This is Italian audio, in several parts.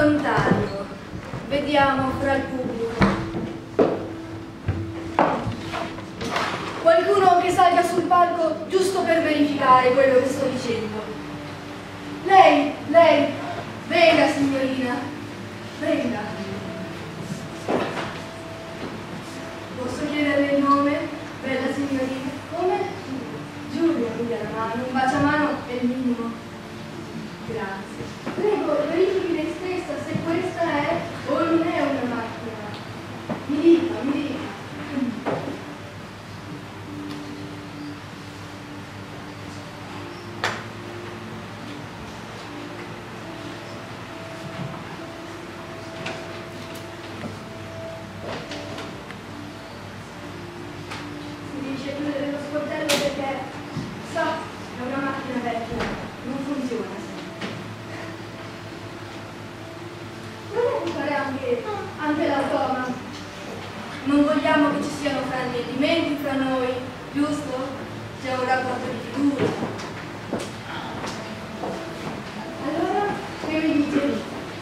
volontario. Vediamo fra il pubblico. Qualcuno che salga sul palco giusto per verificare quello che sto dicendo. Lei, venga signorina, venga. Posso chiederle il nome, bella signorina? Come? Giulia, un baciamano è il minimo. Grazie. Prego, verifichi lei stessa se questa è o non è una macchina. Mi dica, mi dica. Si dice chiudere lo sportello perché, sa, è una macchina vecchia, non funziona. Anche l'automa. Non vogliamo che ci siano fraintendimenti fra noi, giusto? C'è un rapporto di fiducia. Allora, che mi dice?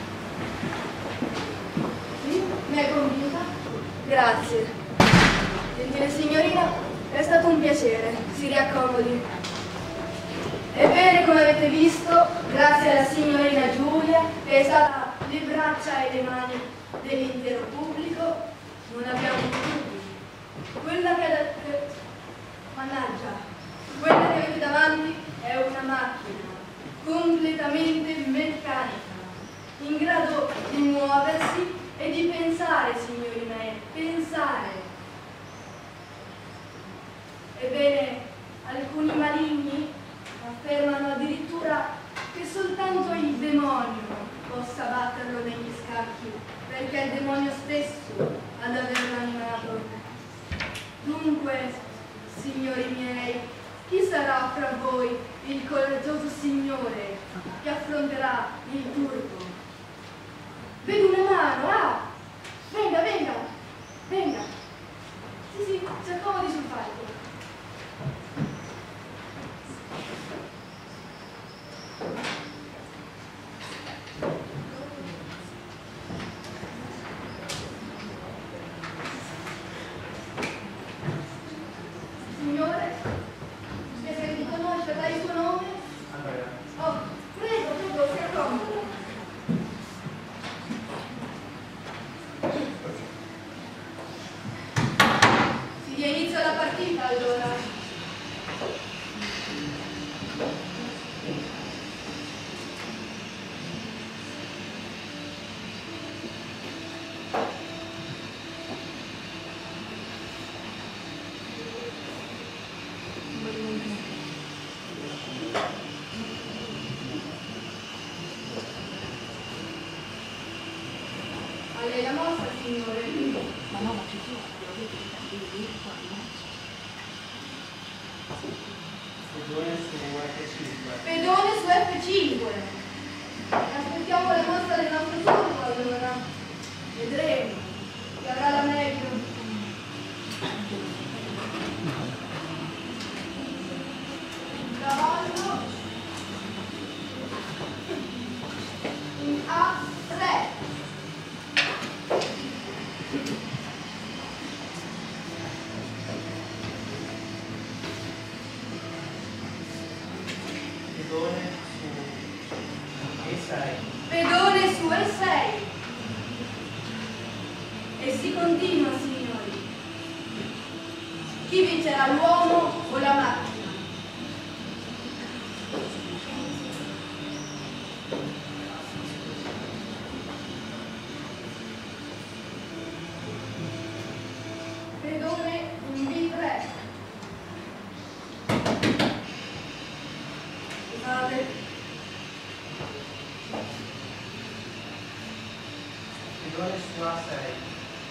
Sì? Mi hai convinta? Grazie. Gentile signorina, è stato un piacere. Si riaccomodi. Ebbene, come avete visto, grazie alla signorina Giulia, che è stata le braccia e le mani dell'intero pubblico, non abbiamo dubbi. Quella quella che avete davanti è una macchina completamente meccanica, in grado di muoversi e di pensare, signori miei, pensare. Ebbene, alcuni maligni affermano addirittura che soltanto il demonio possa batterlo negli scacchi, perché è il demonio stesso ad averlo animato. Dunque, signori miei, chi sarà fra voi il coraggioso signore che affronterà il turco? Vedo una mano, ah! Venga, venga, venga. Sì, si accomodi sul palco. A lei la mossa, signore? Ma no, ma c'è tu, Pedone su F5. Aspettiamo la mossa del nostro turno, allora. Vedremo chi avrà la meglio. Cavallo in A3. Pedone su E6. E si continua, signori. Chi vincerà, l'uomo o la macchina? Pedone in B3. Scusate. Pedone su A6.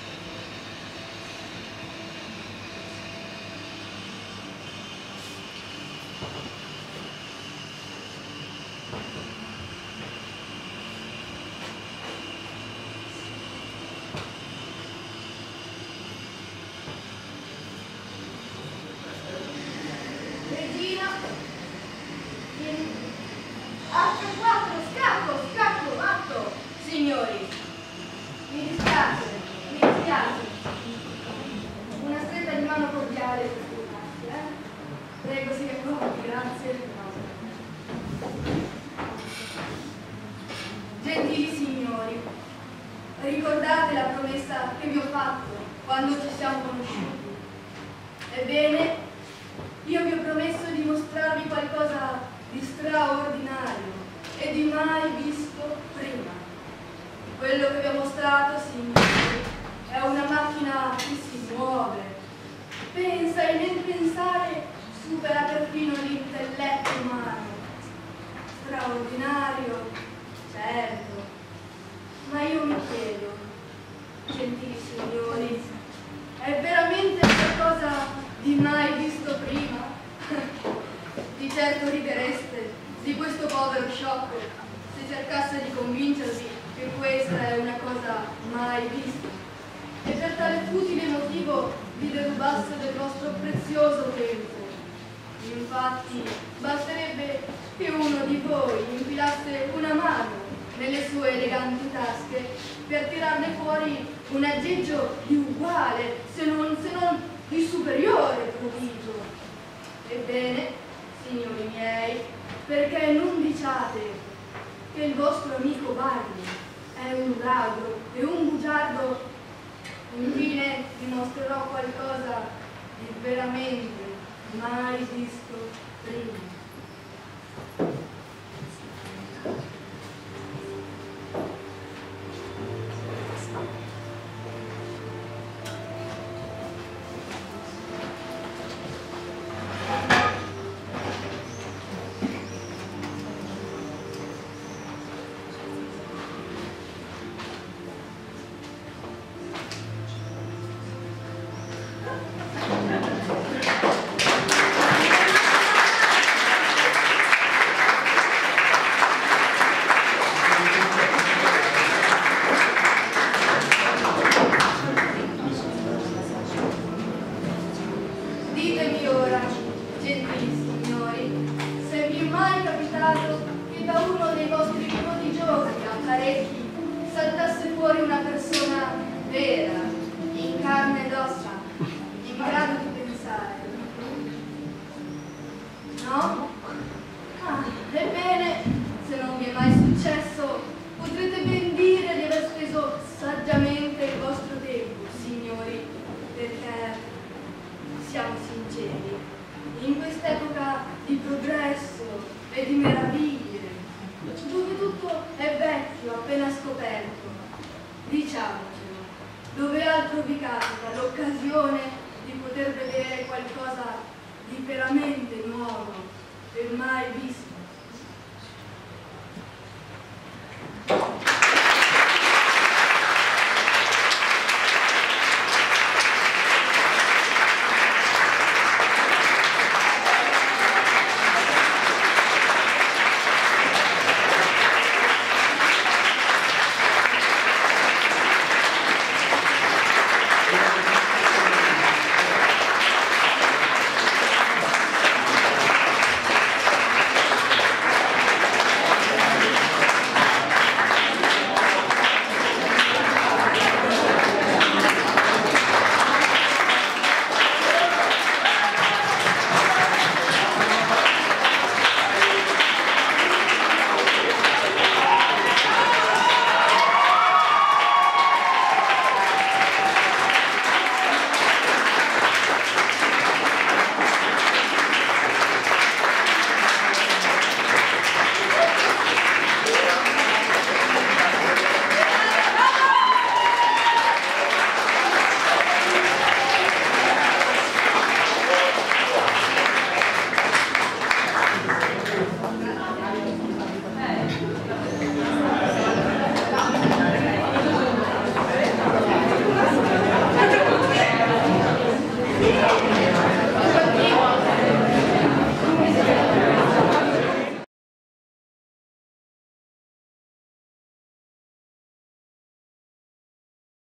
Regina in H4, scacco, matto. Signori, mi dispiace. Una stretta di mano cordiale per scusarsi, Prego, si accomodi, grazie. Gentili signori, ricordate la promessa che vi ho fatto quando ci siamo conosciuti? Ebbene, io vi ho promesso di mostrarvi qualcosa di straordinario e di mai visto prima. Quello che vi ho mostrato, signori, è una macchina che si muove, pensa e nel pensare supera perfino l'intelletto umano. Straordinario, certo, ma io mi chiedo, gentili signori, è veramente qualcosa di mai visto prima? Di certo ridereste di questo povero sciocco se cercasse di convincervi che questa è una cosa mai vista e per tale futile motivo vi derubasse del vostro prezioso tempo. Infatti, basterebbe che uno di voi infilasse una mano nelle sue eleganti tasche per tirarne fuori un aggeggio di uguale, se non di superiore prodigio. Ebbene, signori miei, perché non diciate che il vostro amico Barney è un ladro e un bugiardo? Infine vi mostrerò qualcosa di veramente mai visto prima. Ditemi ora, gentili signori, se vi è mai capitato che da uno dei vostri prodigiosi apparecchi saltasse fuori una persona vera, in carne ed ossa, in grado di pensare. No? Ah, ebbene, se non vi è mai successo, potrete ben dire di aver speso saggiamente il vostro tempo, signori, perché siamo sinceri, in quest'epoca di progresso e di meraviglie, dove tutto è vecchio, appena scoperto, diciamocelo, dove altro vi capita l'occasione di poter vedere qualcosa di veramente nuovo e mai visto